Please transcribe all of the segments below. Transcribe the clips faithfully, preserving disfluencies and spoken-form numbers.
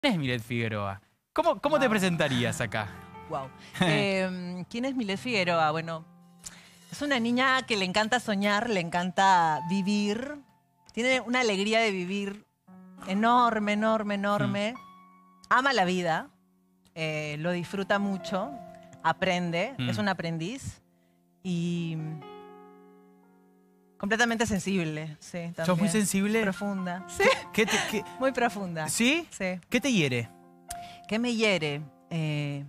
¿Quién es Milet Figueroa? ¿Cómo, cómo wow. te presentarías acá? Wow. Eh, ¿Quién es Milet Figueroa? Bueno, es una niña que le encanta soñar, le encanta vivir. Tiene una alegría de vivir enorme, enorme, enorme. Mm. Ama la vida, eh, lo disfruta mucho, aprende, mm. es un aprendiz y completamente sensible. Sí, también. ¿Sos muy sensible? Profunda. Sí. ¿Qué te, qué? Muy profunda. ¿Sí? Sí. ¿Qué te hiere? ¿Qué me hiere? Eh,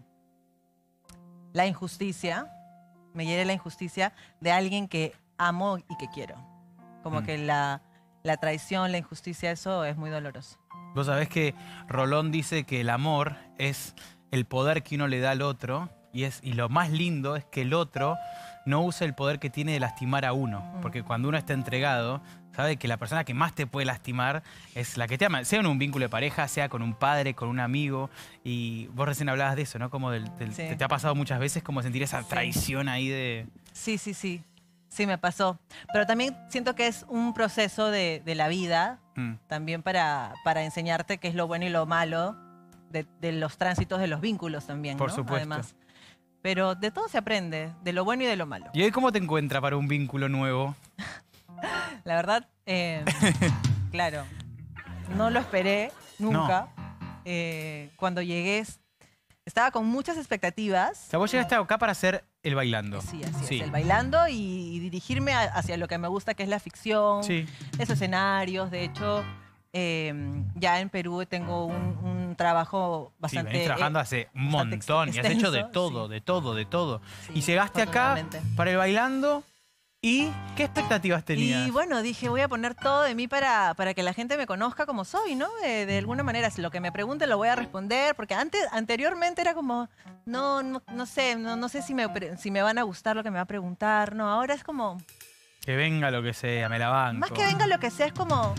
la injusticia. Me hiere la injusticia de alguien que amo y que quiero. Como mm. que la, la traición, la injusticia, eso es muy doloroso. Vos sabés que Rolón dice que el amor es el poder que uno le da al otro y, es, y lo más lindo es que el otro no use el poder que tiene de lastimar a uno. Mm. Porque cuando uno está entregado, sabe que la persona que más te puede lastimar es la que te ama. Sea en un vínculo de pareja, sea con un padre, con un amigo. Y vos recién hablabas de eso, ¿no? Como del, del, sí. te, te ha pasado muchas veces como sentir esa traición sí. ahí de... Sí, sí, sí. Sí, me pasó. Pero también siento que es un proceso de, de la vida, mm. también para, para enseñarte qué es lo bueno y lo malo de, de los tránsitos de los vínculos también, Por ¿no? supuesto. Además. Pero de todo se aprende, de lo bueno y de lo malo. ¿Y hoy cómo te encuentras para un vínculo nuevo? La verdad, eh, claro, no lo esperé nunca. No. Eh, cuando llegué, estaba con muchas expectativas. O sea, vos llegaste acá para hacer El Bailando. Sí, así sí. es, El Bailando y, y dirigirme a, hacia lo que me gusta, que es la ficción, sí. esos escenarios. De hecho, eh, ya en Perú tengo un, un trabajo bastante... Sí, venís trabajando eh, hace un montón y has hecho de todo, sí. de todo, de todo. Sí, y llegaste acá para El Bailando. ¿Y qué expectativas tenías? Y bueno, dije, voy a poner todo de mí para, para que la gente me conozca como soy, ¿no? De, de alguna manera, si lo que me pregunten lo voy a responder, porque antes, anteriormente era como, no, no, no sé, no, no sé si me, si me van a gustar lo que me va a preguntar, no, ahora es como... Que venga lo que sea, me la banco. Más que venga lo que sea, es como...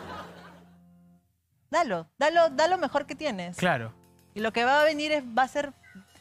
Dalo, dalo, da lo mejor que tienes. Claro. Y lo que va a venir es, va a ser...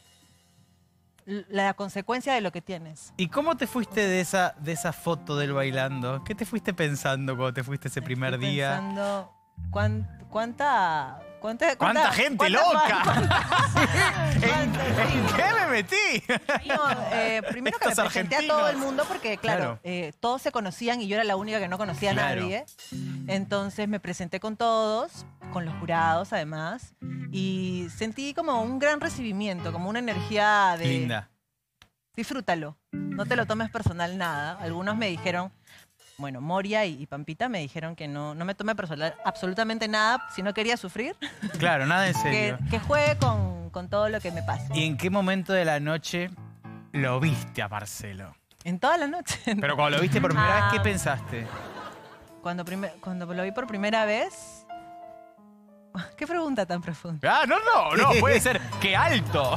la consecuencia de lo que tienes. ¿Y cómo te fuiste de esa, de esa foto del Bailando? ¿Qué te fuiste pensando cuando te fuiste ese primer Estoy día? Pensando, ¿cuán, cuánta, cuánta, cuánta... ¿Cuánta gente cuánta, loca? Cuánta, ¿En, ¿En qué me metí? No, eh, primero que me presenté a todo el mundo porque, claro, claro. Eh, todos se conocían y yo era la única que no conocía claro. a nadie. Entonces me presenté con todos, con los jurados además, y sentí como un gran recibimiento, como una energía de... Linda. Disfrútalo, no te lo tomes personal nada. Algunos me dijeron, bueno, Moria y, y Pampita me dijeron que no, no me tome personal absolutamente nada si no quería sufrir. Claro, nada en serio. Que, que juegue con, con todo lo que me pasa. ¿Y en qué momento de la noche lo viste a Marcelo? En toda la noche. Pero cuando lo viste por primera ah, vez, ¿qué pensaste? Cuando, primer, cuando lo vi por primera vez... ¿Qué pregunta tan profunda? Ah, no, no, no, puede ser. ¡Qué alto!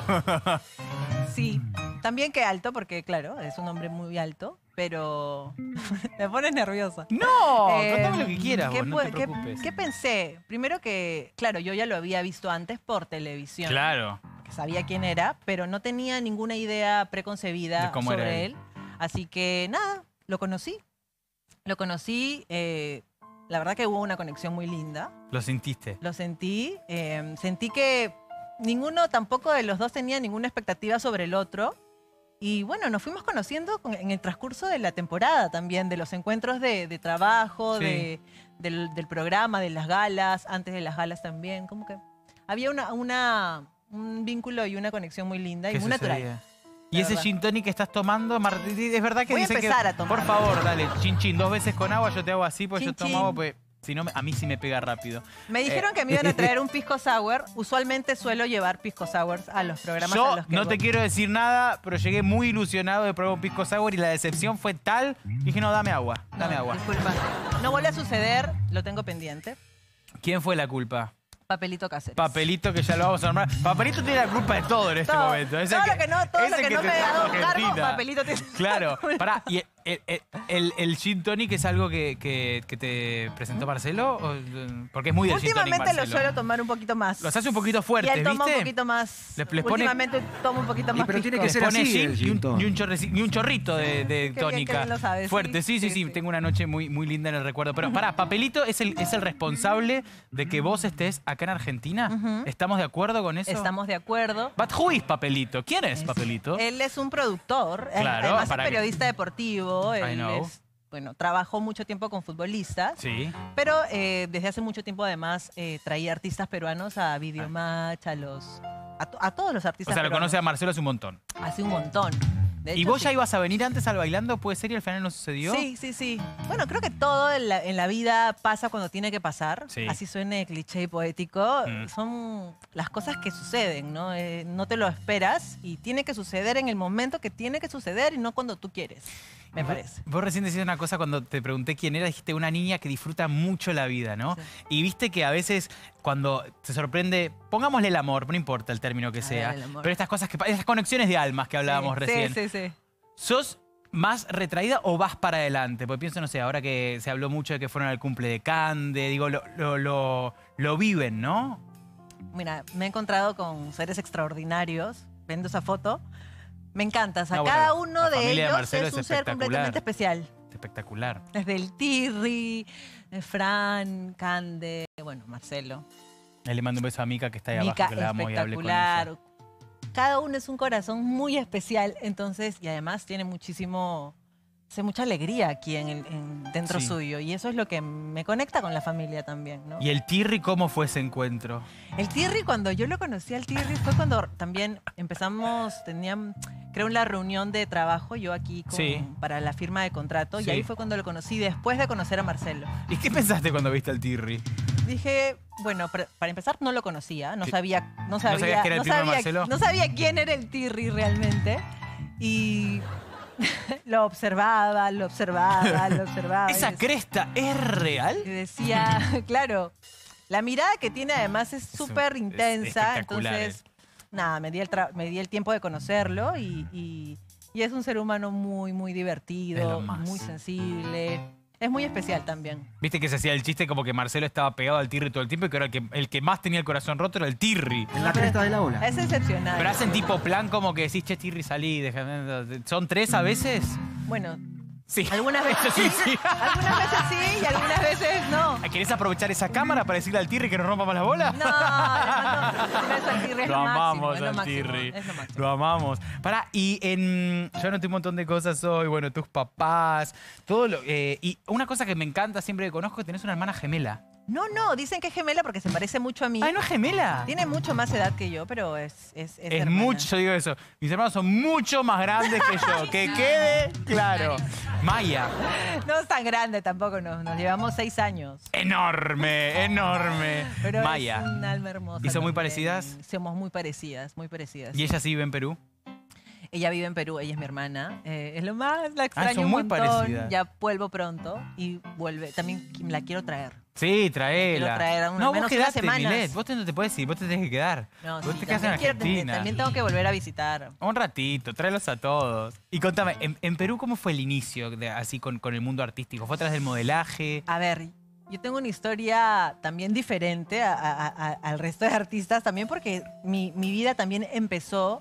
Sí, también qué alto, porque claro, es un hombre muy alto, pero me pones nerviosa. No, eh, contame lo que quieras, ¿qué, vos, no te preocupes. ¿qué, ¿Qué pensé? Primero que, claro, yo ya lo había visto antes por televisión. Claro. Que sabía quién era, pero no tenía ninguna idea preconcebida cómo sobre era él. él. Así que nada, lo conocí. Lo conocí... Eh, La verdad que hubo una conexión muy linda. ¿Lo sentiste? Lo sentí. Eh, sentí que ninguno tampoco de los dos tenía ninguna expectativa sobre el otro. Y bueno, nos fuimos conociendo en el transcurso de la temporada también, de los encuentros de, de trabajo, sí. de, del, del programa, de las galas, antes de las galas también. Como que había una, una, un vínculo y una conexión muy linda y muy natural. ¿Y ese gin tonic que estás tomando, es verdad que Voy dice a empezar que... a tomar. Por favor, dale, chin chin, dos veces con agua, yo te hago así, porque chin, yo tomo chin. agua, pues si no, a mí sí me pega rápido. Me dijeron eh. que me iban a traer un pisco sour. Usualmente suelo llevar pisco sours a los programas yo a los que no voy. te quiero decir nada, pero llegué muy ilusionado de probar un pisco sour y la decepción fue tal, dije, no, dame agua, dame no, agua. Disculpa, no vuelve a suceder, lo tengo pendiente. ¿Quién fue la culpa? Papelito Cáceres. Papelito, que ya lo vamos a nombrar. Papelito tiene la culpa de todo en este todo, momento. Ese todo que, lo que no, todo lo que, que no me ha dado Argentina. cargo, Papelito tiene Claro, pará, y ¿El, el, el, el gin tonic es algo que, que, que te presentó Marcelo? ¿O, porque es muy del gin tonic, Últimamente lo Marcelo. suelo tomar un poquito más. Los hace un poquito Y fuertes, él toma ¿viste? un poquito más. Les- les pone- Últimamente tomo un poquito Y más. pero tiene pisco. que ser Les pone así gin el y gin un, tonic. y un chorreci- y un chorrito de, de bien que tónica. bien lo sabes, Fuerte, sí sí, sí, sí, sí, sí. Tengo una noche muy, muy linda en el recuerdo. Pero pará, Papelito es el, es el responsable de que vos estés acá en Argentina. Ujú. ¿Estamos de acuerdo con eso? Estamos de acuerdo. But who is Papelito? ¿Quién es Papelito? Él es un productor, él- Claro, además es para que- periodista deportivo. I Él know. es, bueno, trabajó mucho tiempo con futbolistas, Sí. pero eh, desde hace mucho tiempo además eh, traía artistas peruanos a Videomatch, a los a, to- a todos los O artistas sea, lo peruanos. conoce a Marcelo hace un montón. Hace un montón. De ¿Y hecho, vos ya sí. ibas a venir antes al Bailando? ¿Puede ser? ¿Y al final no sucedió? Sí, sí, sí. Bueno, creo que todo en la, en la vida pasa cuando tiene que pasar. Sí. Así suene cliché y poético. Mm. Son las cosas que suceden, ¿no? Eh, no te lo esperas y tiene que suceder en el momento que tiene que suceder y no cuando tú quieres, me Vos- parece. Vos recién decías una cosa cuando te pregunté quién era, dijiste una niña que disfruta mucho la vida, ¿no? Sí. Y viste que a veces cuando te sorprende, pongámosle el amor, no importa el término que A sea, ver, el amor. pero estas cosas que pa- esas conexiones de almas que hablábamos Sí, recién, Sí, sí, sí. ¿sos más retraída o vas para adelante? Porque pienso, no sé, ahora que se habló mucho de que fueron al cumple de Cande, digo, lo, lo, lo, lo viven, ¿no? Mira, me he encontrado con seres extraordinarios. Viendo esa foto, me encanta. O sea, No, bueno, cada la uno de familia de ellos Marcelo es es un ser espectacular. completamente especial. Espectacular. Desde el Tirri, eh, Fran, Cande, bueno, Marcelo. Ahí le mando un beso a Mica que está ahí Mica, abajo, que la amo y hablé con ella. espectacular. Cada uno es un corazón muy especial, entonces, y además tiene muchísimo, hace mucha alegría aquí en el, en- dentro Sí. suyo. Y eso es lo que me conecta con la familia también, ¿no? ¿Y el Tirri cómo fue ese encuentro? El Tirri, cuando yo lo conocí al Tirri, fue cuando también empezamos, tenían, creo, la reunión de trabajo, yo aquí con- Sí. para la firma de contrato, Sí. y ahí fue cuando lo conocí, después de conocer a Marcelo. ¿Y qué pensaste cuando viste al Tirri? Dije, bueno, para, para empezar no lo conocía, no Sí. sabía, no sabía, sabías que era el primo de sabía- Marcelo? no sabía quién era el Tirri realmente. Y lo observaba, lo observaba, lo observaba. y ¿Esa decía- cresta es real? y decía, claro, la mirada que tiene además es Es un- súper es intensa, espectacular, entonces, nada, me di, el tra- me di el tiempo de conocerlo y, y- y es un ser humano muy, muy Es divertido, lo más. muy sensible, es muy especial también. Viste que se hacía el chiste como que Marcelo estaba pegado al Tirri todo el tiempo y que ahora el que, el que más tenía el corazón roto era el Tirri. En la cresta de la ola. Es excepcional. Pero hacen tipo plan como que decís, che, Tirri, salí. déjame". ¿Son tres a veces? Bueno, Sí. algunas veces Sí, sí, sí. algunas veces sí y algunas veces no. ¿Querés aprovechar esa cámara para decirle al Tirri que nos rompa más la bola? No, le mando un beso al Tirri, es Lo lo máximo, amamos es lo al máximo, Tirri. es lo máximo. Lo amamos. Pará, y en. Yo anoté un montón de cosas hoy, bueno, tus papás, todo lo. eh, y una cosa que me encanta siempre que conozco es que tenés una hermana gemela. No, no, dicen que es gemela porque se parece mucho a mí. Ay, no es gemela. Tiene mucho más edad que yo, pero es es, es, Es hermana. mucho, yo digo eso. Mis hermanos son mucho más grandes que yo. Que quede claro. Maya, No es tan grande tampoco, nos, nos llevamos seis años. enorme, enorme. Pero Maya. es un alma hermosa. ¿Y son muy también. parecidas? Somos muy parecidas, muy parecidas. ¿Y ella sí vive en Perú? Ella vive en Perú, ella es mi hermana. Eh, es lo más, la extraño Ah, son un muy montón. parecidas. Ya vuelvo pronto y vuelve. También la quiero traer. Sí, traela. Quiero traer a una- no, vos menos unas quedate, semanas. Milet. Vos te- no te puedes ir, vos te tenés que quedar. No, vos sí, te quedás en también, quiero- Argentina. también tengo que volver a visitar. Un ratito, tráelos a todos. Y contame, ¿en, en Perú cómo fue el inicio de- así con, con el mundo artístico? ¿Fue atrás del modelaje? A ver, yo tengo una historia también diferente a- a- a- al resto de artistas, también porque mi, mi vida también empezó.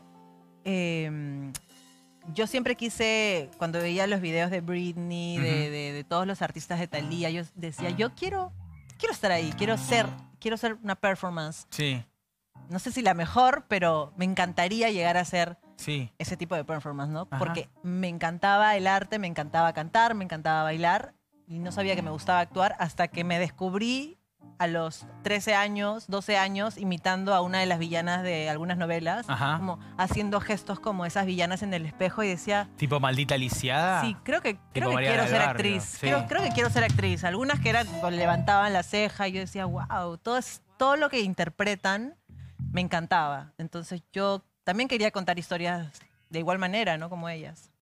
eh, yo siempre quise, cuando veía los videos de Britney, de, Ujú. de- de todos los artistas de Thalía, yo decía, yo quiero, quiero estar ahí, quiero ser, quiero ser una performance. Sí, No sé si la mejor, pero me encantaría llegar a ser sí. ese tipo de performance, ¿no? Ajá. Porque me encantaba el arte, me encantaba cantar, me encantaba bailar y no sabía que me gustaba actuar hasta que me descubrí a los trece años, doce años, imitando a una de las villanas de algunas novelas, Ajá. como haciendo gestos como esas villanas en el espejo y decía, Tipo maldita lisiada. sí, creo que, creo que Mariana quiero del ser Barrio, actriz, sí. creo, creo que quiero ser actriz. Algunas que eran, tipo, levantaban la ceja y yo decía, wow, todo, es- todo lo que interpretan me encantaba. Entonces yo también quería contar historias de igual manera, ¿no? Como ellas.